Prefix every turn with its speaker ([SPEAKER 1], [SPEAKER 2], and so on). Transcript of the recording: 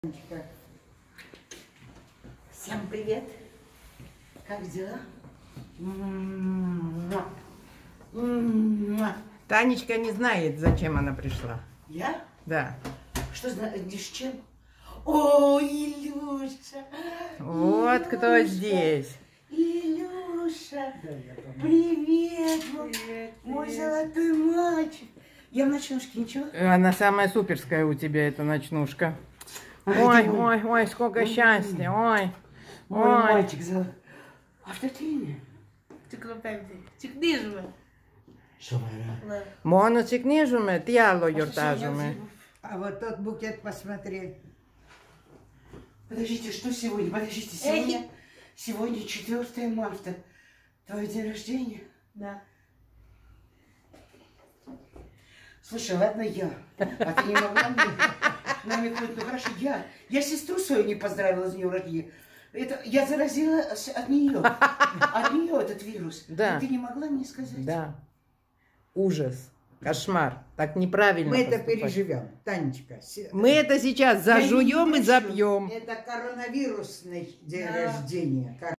[SPEAKER 1] Всем привет! Как дела?
[SPEAKER 2] Танечка не знает, зачем она пришла.
[SPEAKER 1] Я?
[SPEAKER 2] Да.
[SPEAKER 1] Что знаешь, с чем? О, Илюша!
[SPEAKER 2] Вот
[SPEAKER 1] Илюша!
[SPEAKER 2] кто здесь.
[SPEAKER 1] Илюша! Привет! Мой золотой мальчик! Я в ночнушке, ничего?
[SPEAKER 2] Она самая суперская у тебя, эта ночнушка.
[SPEAKER 1] Ай,
[SPEAKER 2] Ой, сколько счастья, ой.
[SPEAKER 1] Мой
[SPEAKER 2] Ой.
[SPEAKER 1] мальчик золотой. А что ты?
[SPEAKER 3] Çıkdınız
[SPEAKER 1] Что, Майра?
[SPEAKER 2] Моно цикнижуме, тьяло юртажуме.
[SPEAKER 4] А вот тот букет посмотри.
[SPEAKER 1] Подождите, что сегодня? Подождите, сегодня 4 марта. Твой день рождения?
[SPEAKER 3] Да.
[SPEAKER 1] Слушай, ладно я. А ты не могла мне намекнуть? Ну хорошо, я сестру свою не поздравила с днем рождения. Это я заразила от нее. От нее этот вирус.
[SPEAKER 2] Да.
[SPEAKER 1] И ты не могла мне сказать?
[SPEAKER 2] Да. Ужас. Кошмар. Так неправильно
[SPEAKER 4] Мы это
[SPEAKER 2] поступать.
[SPEAKER 4] переживем, Танечка.
[SPEAKER 2] Мы это сейчас зажуем и
[SPEAKER 4] не
[SPEAKER 2] запьем.
[SPEAKER 4] Это коронавирусный день рождения.